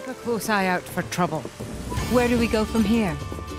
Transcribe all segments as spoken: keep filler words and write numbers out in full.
a close eye out for trouble. Where do we go from here?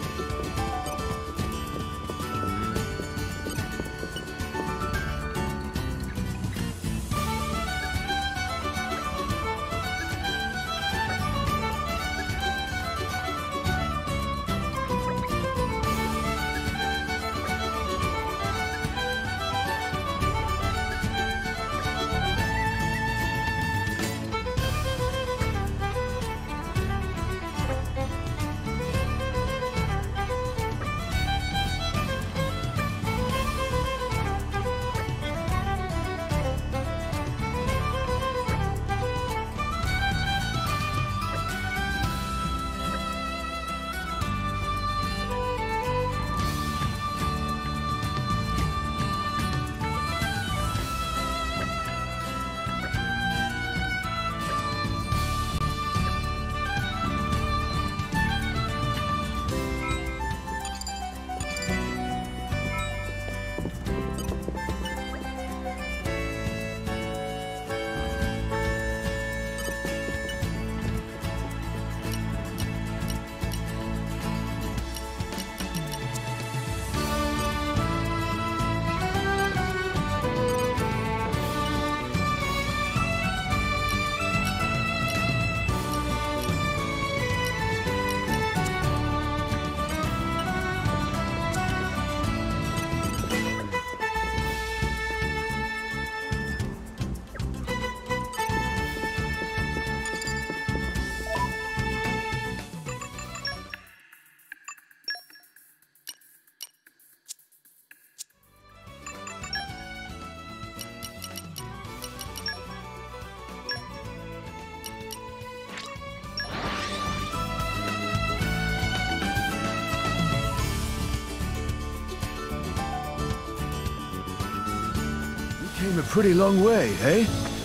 Came a pretty long way, eh?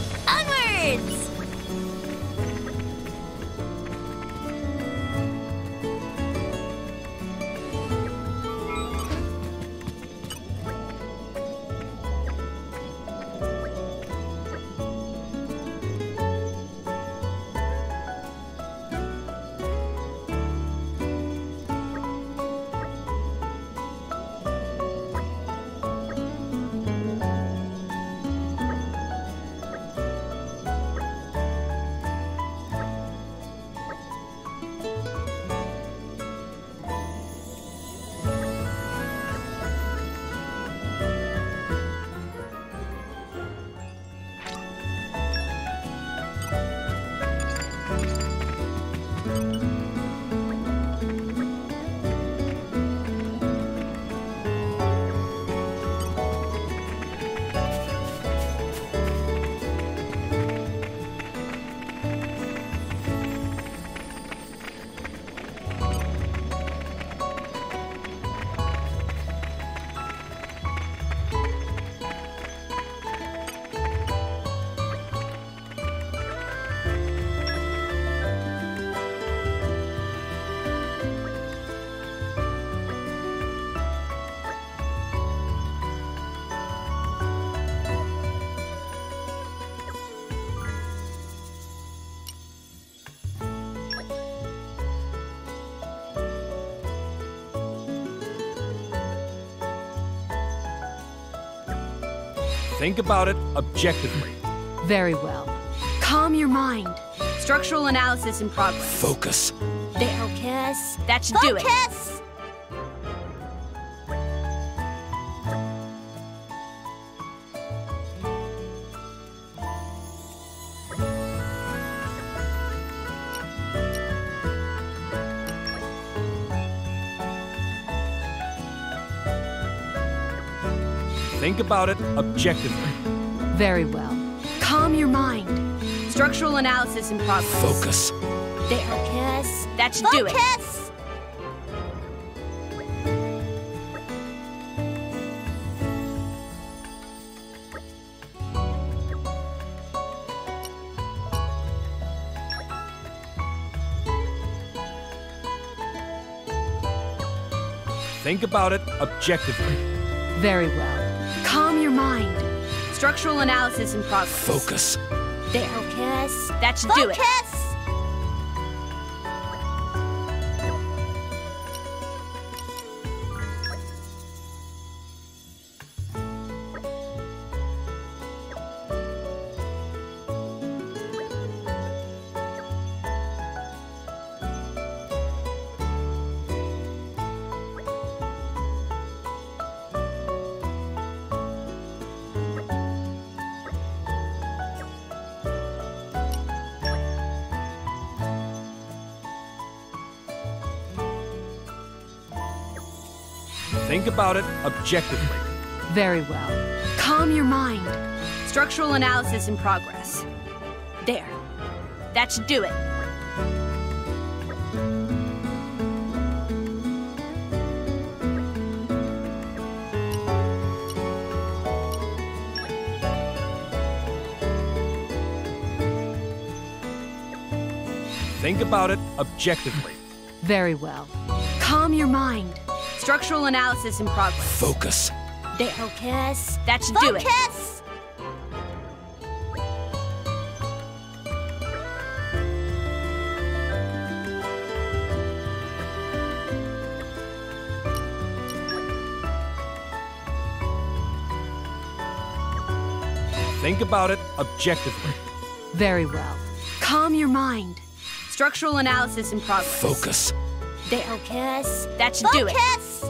Onwards! Think about it objectively. Very well. Calm your mind. Structural analysis in progress. Focus. There. Focus. That should do it. Focus! Think about it objectively. Very well. Calm your mind. Structural analysis in progress. Focus. There. Focus! That should do it. Focus! Think about it objectively. Very well. Calm your mind. Structural analysis in progress. Focus. There. Focus! That should do it. Focus! Think about it objectively. Very well. Calm your mind. Structural analysis in progress. There. That should do it. Think about it objectively. Very well. Calm your mind. Structural analysis in progress. Focus. There. Focus. That should do it. Focus! Think about it objectively. Very well. Calm your mind. Structural analysis in progress. Focus. There. Focus! That should do it. Focus!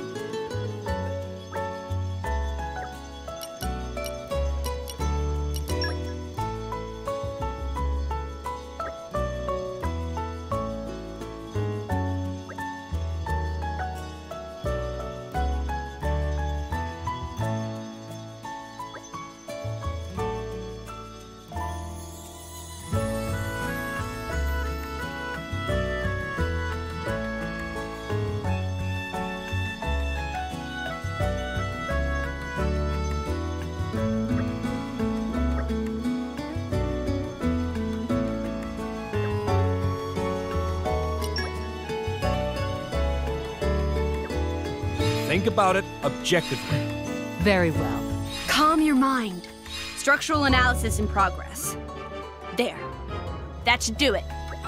Think about it objectively. Very well. Calm your mind. Structural analysis in progress. There. That should do it.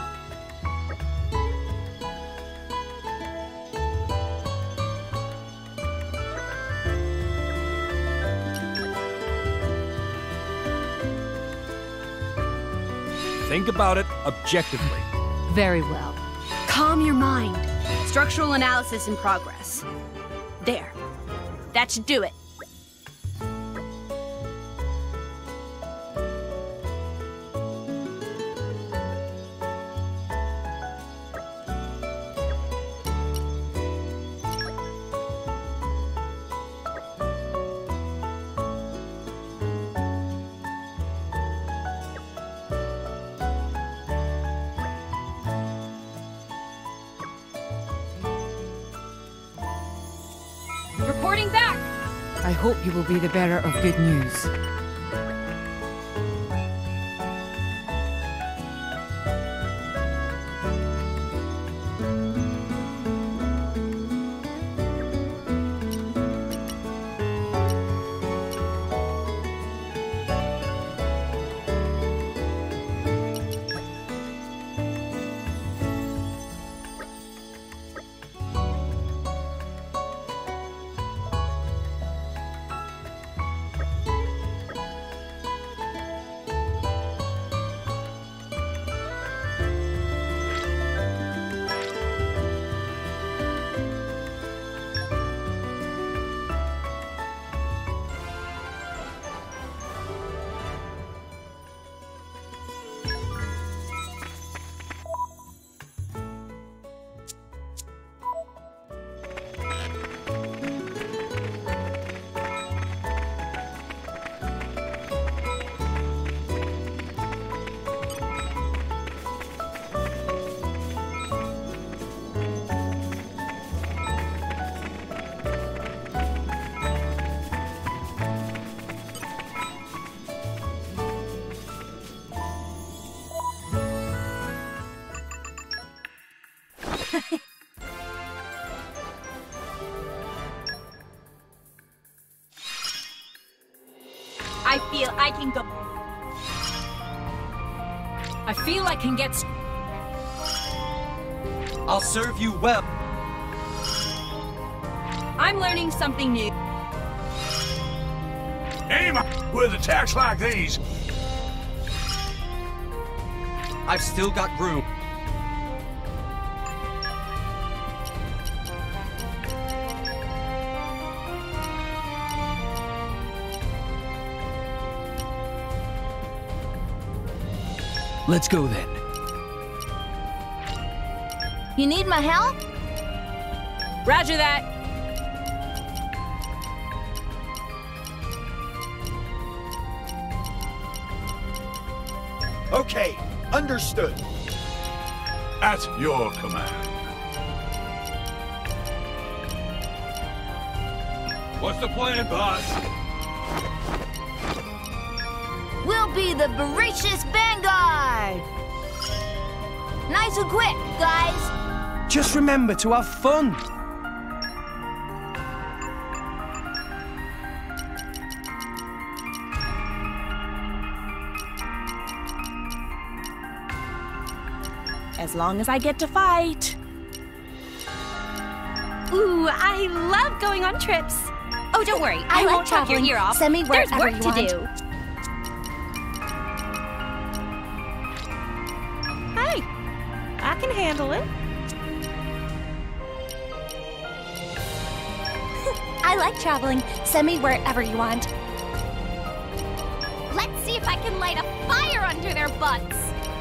Think about it objectively. Very well. Calm your mind. Structural analysis in progress. There. That should do it. Reporting back! I hope you will be the bearer of good news. I feel I can go. I feel I can get. I'll serve you well. I'm learning something new. Aim with attacks like these. I've still got room. Let's go then. You need my help? Roger that. Okay, understood. At your command. What's the plan, boss? We'll be the voracious vanguard! Nice and quick, guys! Just remember to have fun. As long as I get to fight. Ooh, I love going on trips. Oh, don't worry. I, I like won't chop your traveling. ear off. Send me There's wherever work you to want. do. Hey, I can handle it. I like traveling. Send me wherever you want. Let's see if I can light a fire under their butts.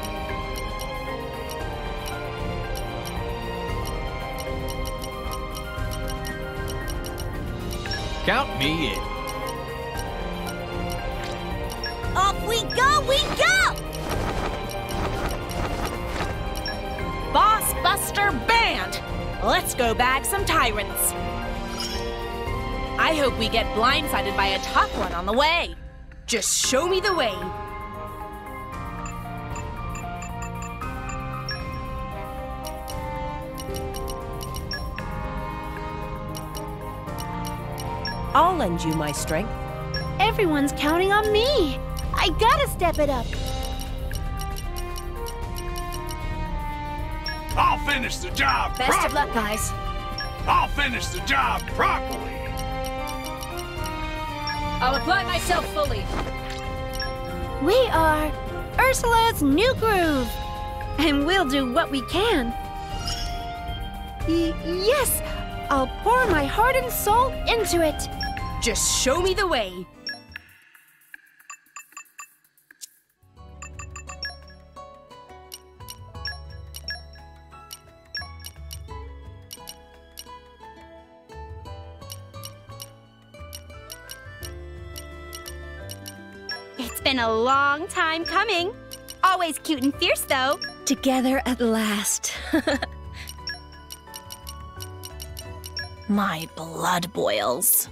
Count me in. Off we go, we go! Boss Buster Band! Let's go bag some tyrants. I hope we get blindsided by a tough one on the way. Just show me the way. I'll lend you my strength. Everyone's counting on me. I gotta step it up. I'll finish the job Best properly. of luck, guys. I'll finish the job properly. I'll apply myself fully. We are Ursula's new groove. And we'll do what we can. Y yes, I'll pour my heart and soul into it. Just show me the way. It's been a long time coming. Always cute and fierce, though. Together at last. My blood boils.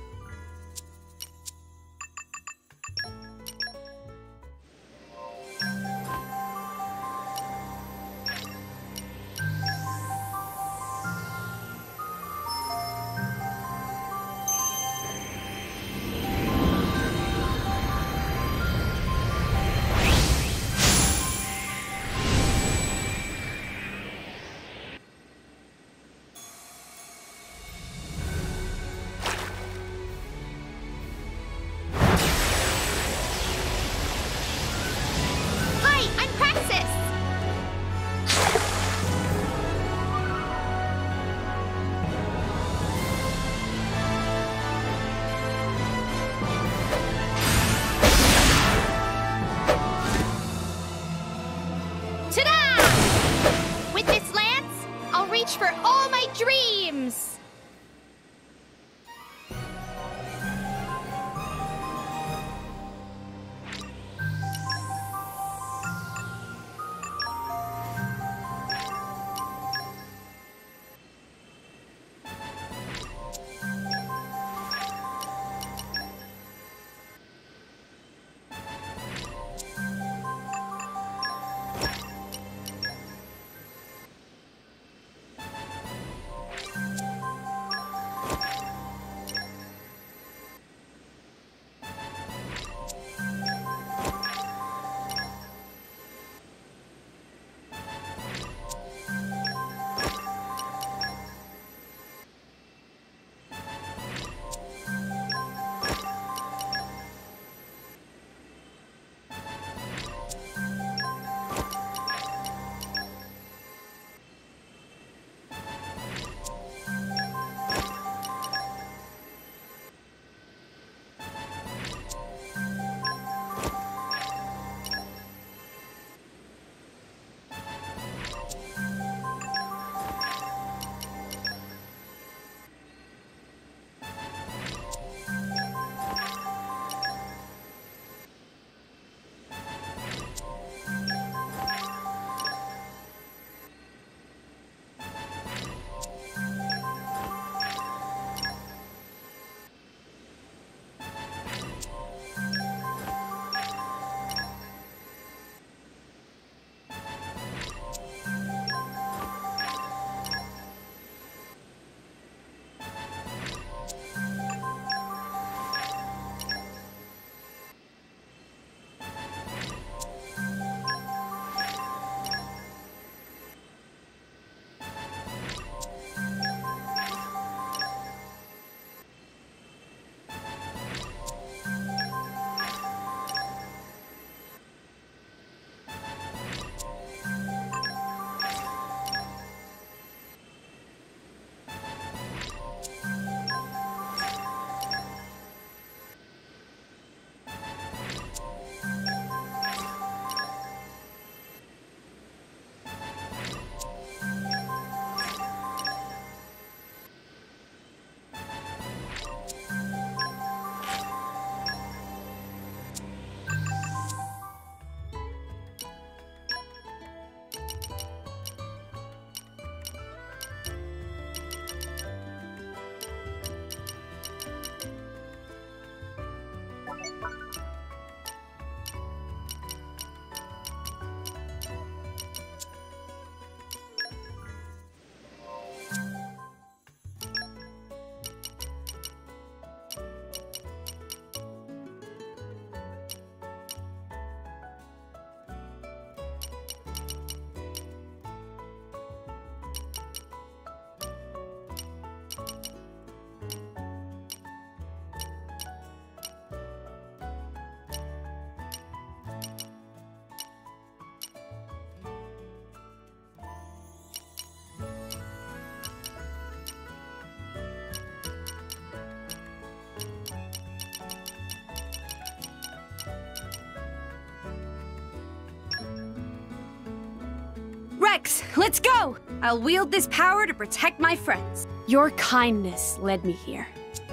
Let's go! I'll wield this power to protect my friends. Your kindness led me here.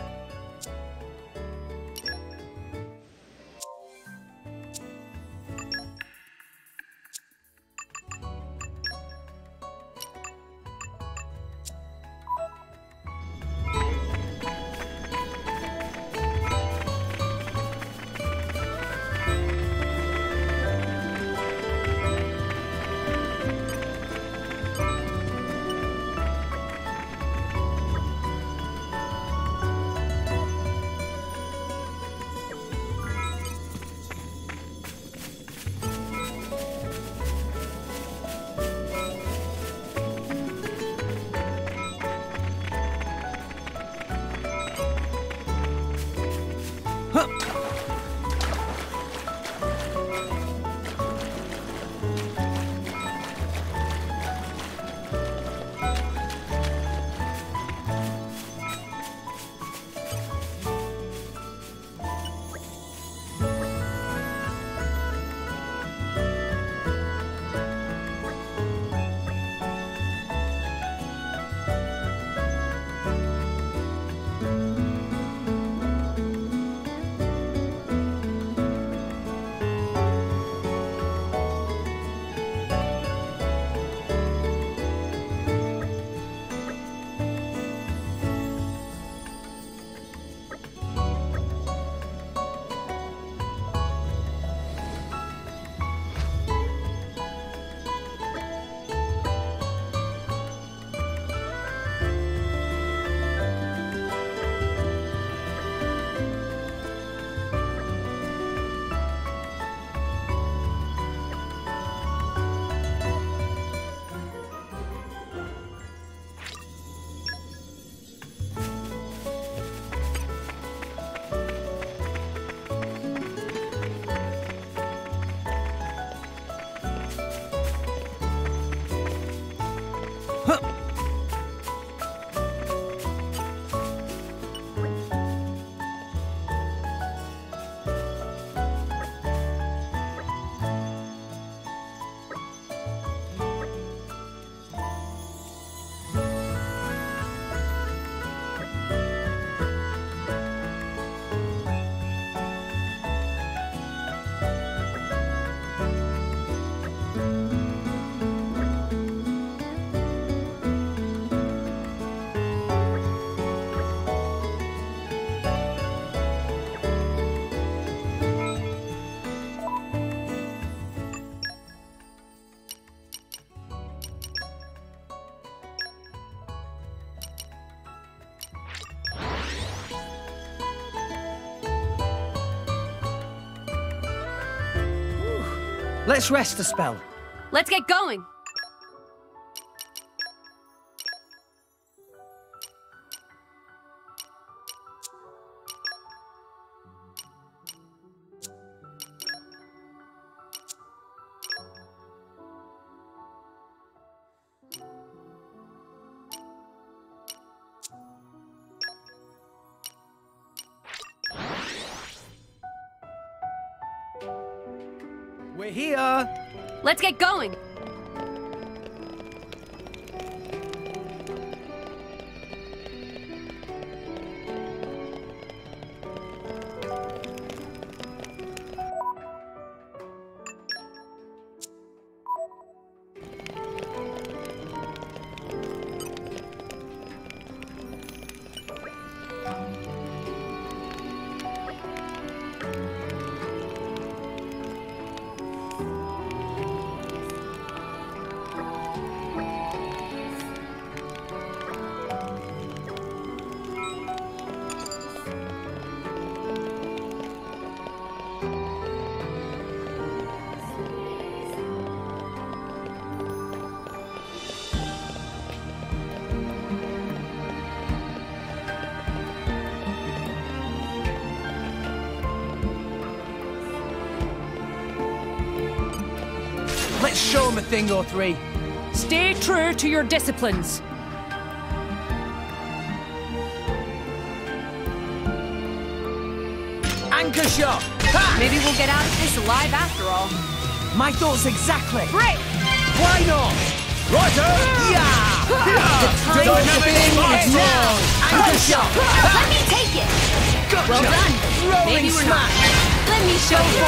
Let's rest a spell. Let's get going. We're here. Let's get going. Let's show him a thing or three. Stay true to your disciplines. Anchor shot! Ha! Maybe we'll get out of this alive after all. My thoughts exactly. Great! Why not? Righto! Yeah! The time of spinning is now! Anchor shot! Let me take it! Gotcha! Well done. Rolling Maybe we're smash! Let me show you!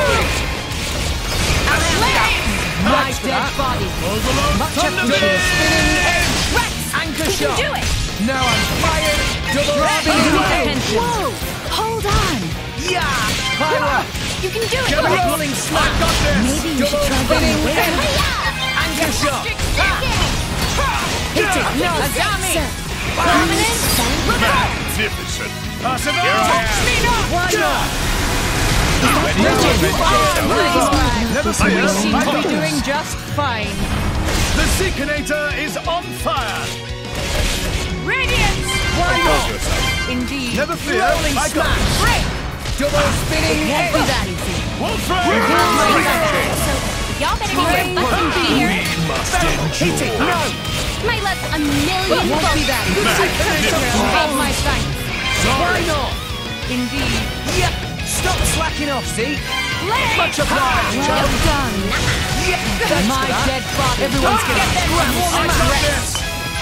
My dead body. Much appreciated. Spinning edge! Rex! Anchor You shot! can do it! Now I'm fired! Double spinning edge! Whoa! Hold on. Yeah! Pyra! You can do it! Double rolling smash! Got this! Maybe you should try Spinning going edge! Hiya! Anchor shot! Hit it. No. Azami! Prominence! Magnificent! Possible! Why not? Never We fear! seem I to be got doing this. just fine. The Seekinator is on fire! Radiance! Why not? Indeed. Never fear! Rolling I got smash! this. Break! Double spinning Won't edge! be that easy. Wolf Ray! Y'all better get your butts in gear! Hit it! No! My luck a million Won't be volts! that easy. Have my thanks. Why not? Indeed. Yep! Stop slacking off, see? Larry! Much obliged! Well done. Yep! Thanks My for that. dead body. Everyone's gonna Get them grab warm some and rest. rest.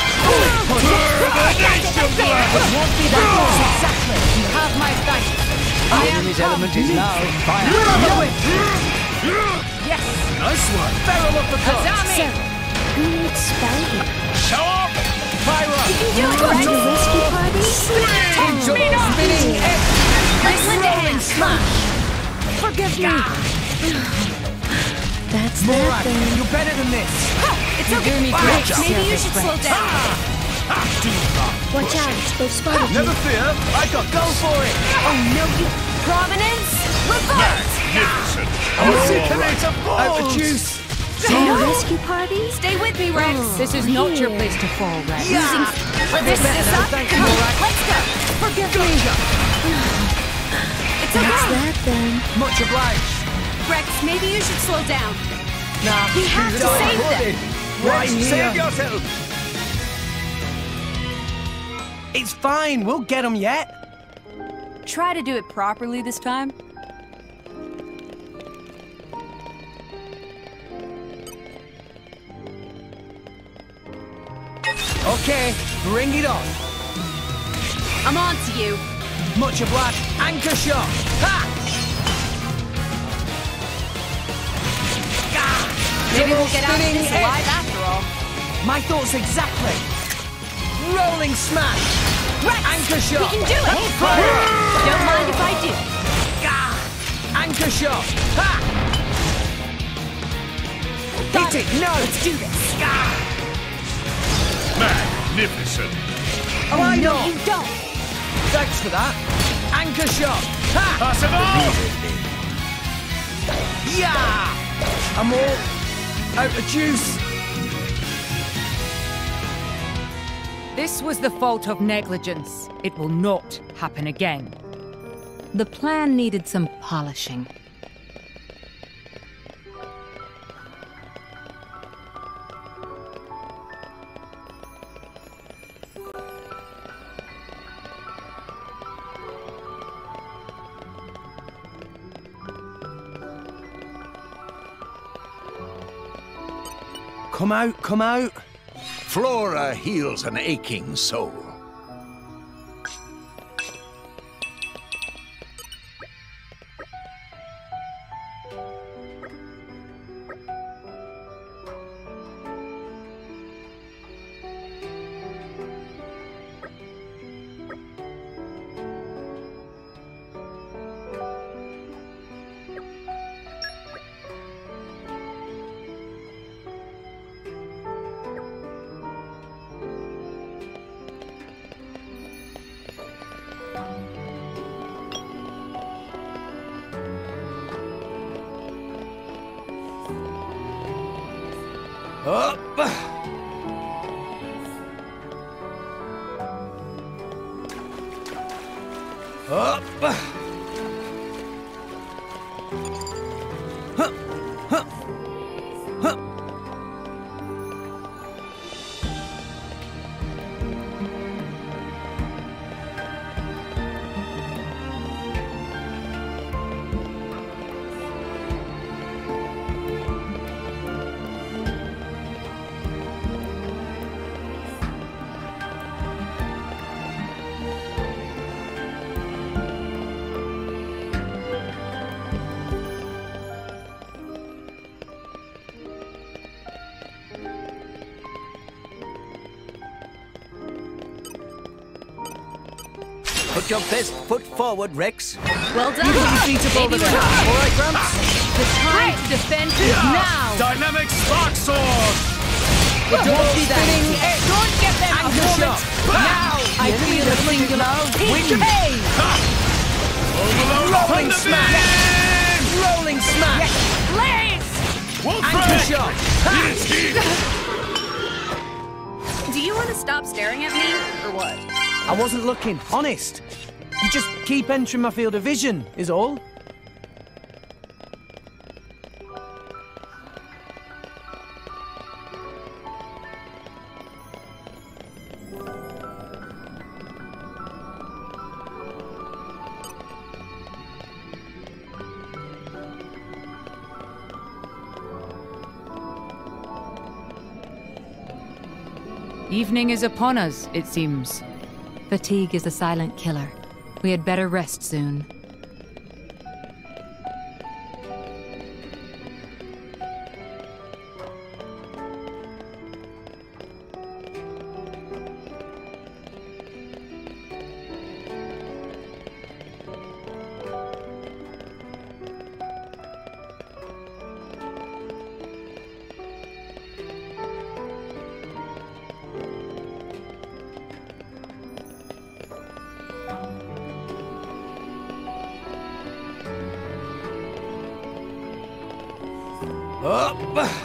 It won't be that close exactly. You have my thanks. I am His come. element is now fire. Do it. Yes! Nice one. Barrel of the coast. Azami! Who needs spelling? Show off! Pyra. Do it! The rescue party? Double spinning edge. Let's lend a Rolling hand! smash. Forgive me. That's Morak, that then. you're better than this. It's You do okay. me great Maybe you service, should Rex. slow down. Watch out, they've spotted you. Never fear! I got Go for it. Oh no, you... Prominence? Revolt! Magnificent! The Seekinator Out the falls! juice. The rescue party? Stay with me, Rex. This is not your place to fall, Rex. Yeah. This is up. Thank Come you, on, Morak. let's go. Forgive me. It's That's okay. that then. Much obliged. Rex, maybe you should slow down. Nah. We have to save them. Right Save here. yourself! It's fine. We'll get them yet. Try to do it properly this time. Okay, bring it on. I'm on to you. Much obliged. Anchor shot. Ha! Maybe we'll get out of Spinning this edge. alive after all. My thoughts exactly. Rolling smash. Rex! Anchor shot. We can do it! Don't mind if I do. Anchor shot. Ha! Hit it. No. Let's do this. Magnificent! Oh, I know. You don't. Thanks for that. Anchor shot. Ha! Possible! Yeah! I'm all out of juice. This was the fault of negligence. It will not happen again. The plan needed some polishing. Come out, come out. Flora heals an aching soul. Up. Up. Huh. Huh. Huh. Put your best foot forward, Rex. Well done. You put your feet up over there. All right, Gramps? The time to defend is now! Dynamic spark sword! The double spinning edge. Don't get them a Anchor moment. shot. Now. I feel a singular Wing. pain! Overload Rolling Thunder smash. Beam! Rolling smash. Blaze! Wolf Anchor Ray! shot. It is here! Do you want to stop staring at me, or what? I wasn't looking, honest. You just keep entering my field of vision, is all. Evening is upon us, it seems. Fatigue is a silent killer. We had better rest soon. Up.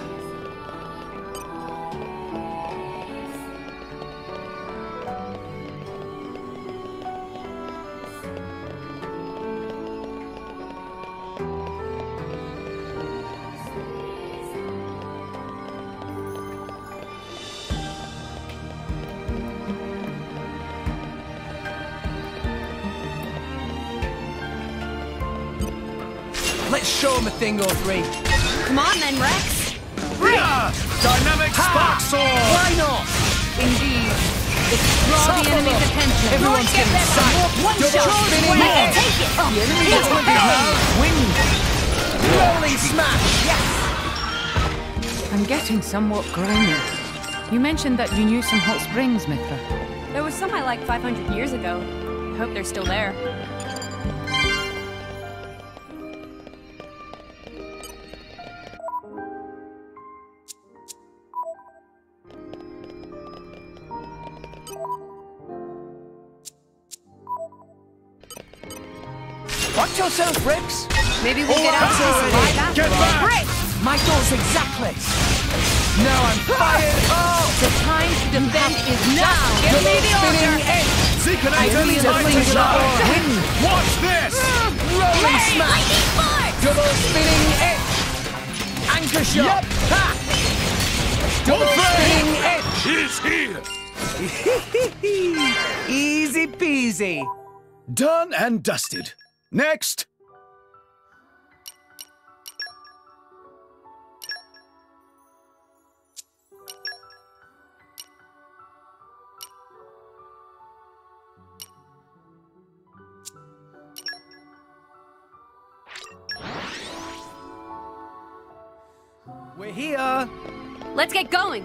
Let's show him a thing or three. Come on then, Rex. Yeah! Dynamic spark sword! Why not? Indeed. Draw the enemy's attention. Everyone's getting sight. One Double shot. spinning Wait, edge. take it. The enemy is with me now. Wing. Rolling smash. Yes. I'm getting somewhat grimy. You mentioned that you knew some hot springs, Mithra. There was some I liked five hundred years ago. I hope they're still there. Watch yourself, Rex. Maybe we'll get out to survive after Get all. back! Great! My thoughts exactly. Now I'm fired. Oh, The time to defend is now! Give me the spinning order. edge. Zeekinator feel time the to flinger. shine! Wing. Watch this! Rolling smash. Double spinning edge. Anchor shot. Ha. Double Wolf spinning Ray! edge. It is here! Easy peasy. Done and dusted. Next! We're here. Let's get going.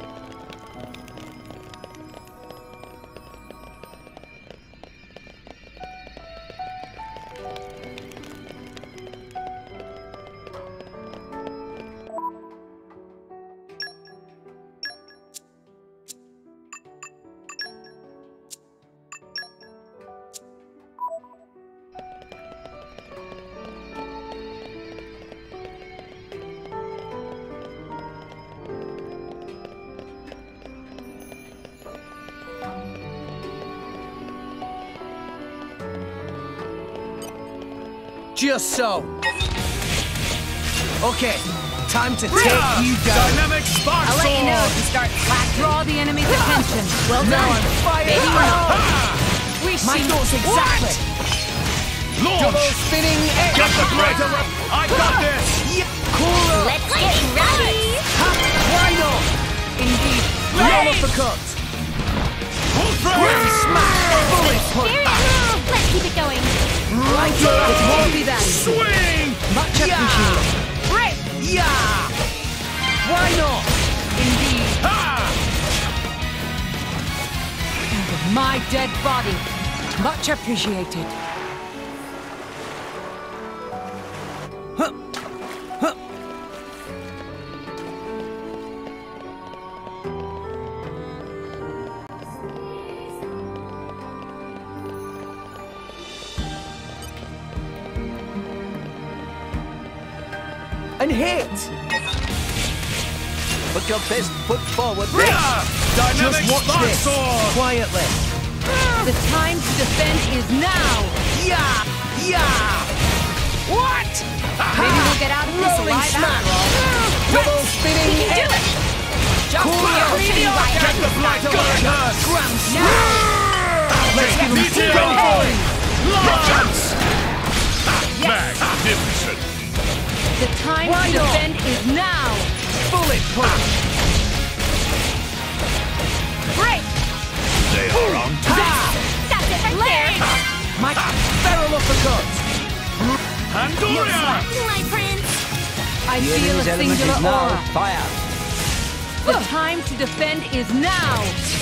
Just so. Okay, time to Yeah! take you down. Dynamic spark I'll let you know sword! if you start slacking. Draw the enemy's attention. Well Now done. I'm fired. Maybe we're not. Ha! We My see thoughts exactly. Launch! Double spinning edge. Get the greater weapon! I got this! Yeah, cooler. Let's get ready. Ha, why not? Indeed. Roll up the cut. Wolf Ray! Smash. Bullet punch. Let's keep it going. Right on. It won't be that. Swing! Much appreciated. Great. Yeah. Why not? Indeed. Ha! My dead body. Much appreciated. And hit! Put your best foot forward. Dynamic Just watch spark this. sword! Quietly. The time to defend is now! Yeah! Yeah! What? Maybe we'll get out of this Rolling alive smack. after all. Double spinning Do hit. it! Just Cool. be a meteor! Get the black curse! Grand Let's give him Meteor! full Lance! Magnificent! The time Why to not? defend is now! bullet punch. Break! They are on top! That's it right there! My feral uppercut. Pandoria! My prince! I The feel a enemy's element singular is now aura. fire. The time to defend is now!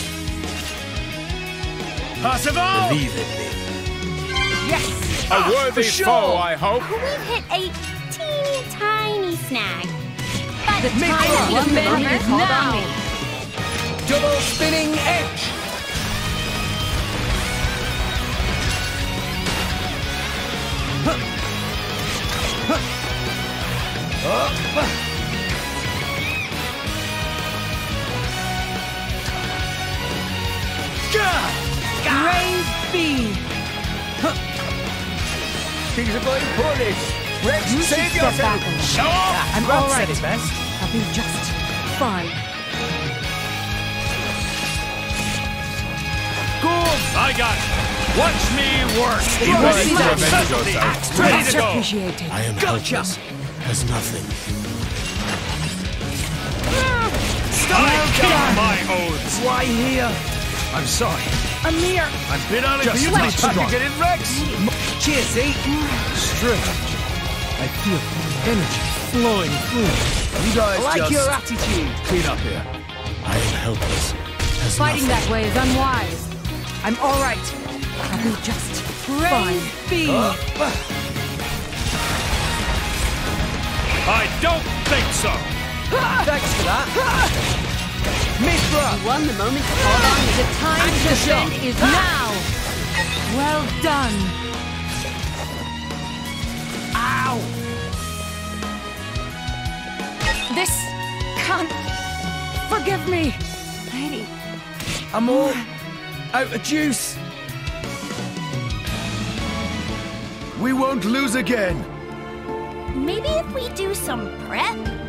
Percival! Believe in me. Yes! A worthy for sure. foe, I hope. We've hit a teeny tiny snag. But The Make time one. to One defend minute. is now! Double spinning edge. Brave be! Things are going poorly. Rex, You save should step back yourself. a little. Show off! I'm Brad all said right. it best. I'll be just fine. I got it. Watch me work. He Ready was to that. avenge yourself. Ready Much to go. appreciated. I am Gotcha. helpless as nothing. I keep my oaths. Why here? I'm sorry. Amir! I'm bit early for Just you to stay be strong. strong. Get in, Rex. Cheers, see? Strange. I feel energy flowing through. You guys I like just your attitude. clean up here. I am helpless as Fighting nothing. that way is unwise. I'm all right. I'll be just fine. Be. I don't think so. Thanks for that. Mithra. You won the moment to fall down. The time to defend is now. Well done. Ow. This can't. Forgive me. Lady. I'm all out of juice. We won't lose again. Maybe if we do some prep?